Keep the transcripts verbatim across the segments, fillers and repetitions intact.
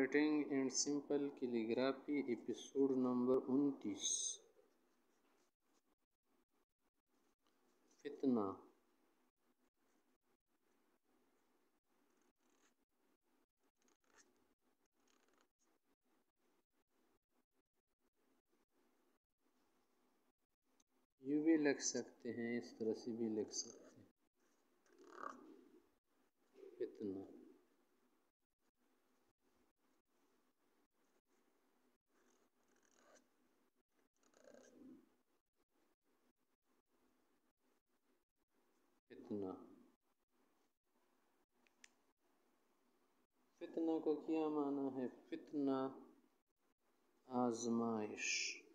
Writing and simple calligraphy episode number انتیس. فتنہ. یوں بھی لکھ سکتے ہیں، اس طرح سے بھی لکھ سکتے ہیں. فتنہ. فتنہ. فتنہ کا کیا معنی ہے؟ فتنہ آزمائش.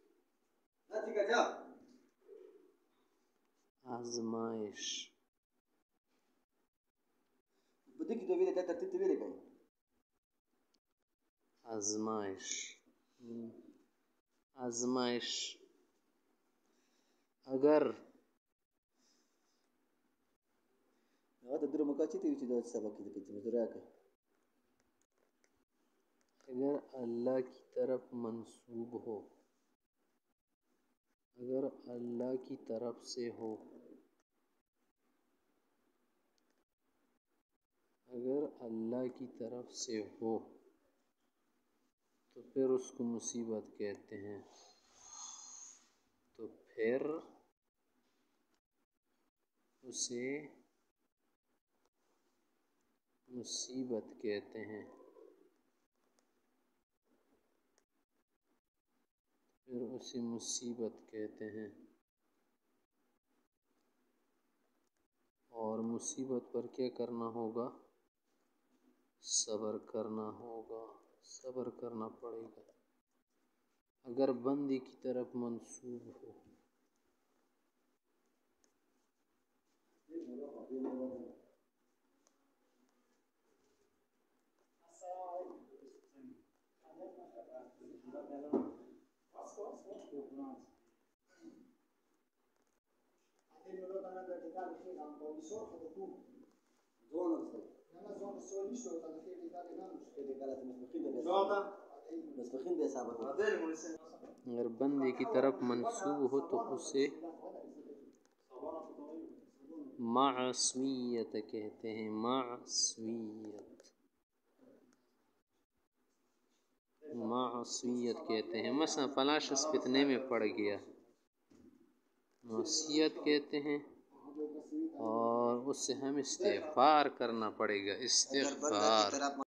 آزمائش. آزمائش. آزمائش. اگر اگر اللہ کی طرف منسوب ہو، اگر اللہ کی طرف سے ہو، اگر اللہ کی طرف سے ہو تو پھر اس کو مصیبت کہتے ہیں. تو پھر اسے مصیبت کہتے ہیں. پھر اسے مصیبت کہتے ہیں. اور مصیبت پر کیا کرنا ہوگا؟ صبر کرنا ہوگا. صبر کرنا پڑے گا. اگر بندے کی طرف منسوب ہو. اگر بندے کی طرف منسوب ہو تو اسے معصیت کہتے ہیں. معصیت. معصیت کہتے ہیں. مثلا فلاں شخص فتنے میں پڑ گیا، معصیت کہتے ہیں. اور اس سے ہم استغفار کرنا پڑے گا. استغفار.